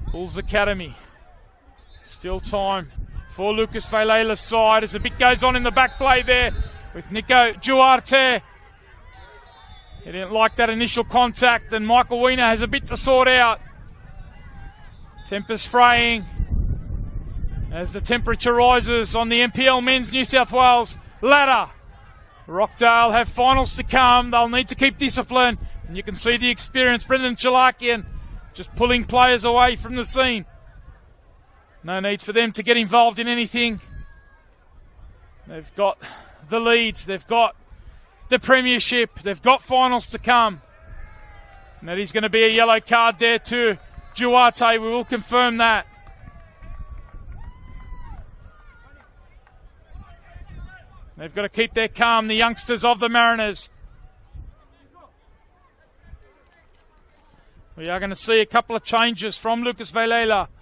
Bulls Academy. Still time for Lucas Valela's side as a bit goes on in the back play there with Nico Duarte. He didn't like that initial contact, and Michael Wiener has a bit to sort out. Tempers fraying as the temperature rises on the NPL Men's New South Wales ladder. Rockdale have finals to come. They'll need to keep discipline, and you can see the experience. Brendan Chalakian just pulling players away from the scene. No need for them to get involved in anything. They've got the leads. They've got the premiership. They've got finals to come. And that is going to be a yellow card there to Duarte. We will confirm that. They've got to keep their calm, the youngsters of the Mariners. We are going to see a couple of changes from Lucas Valela.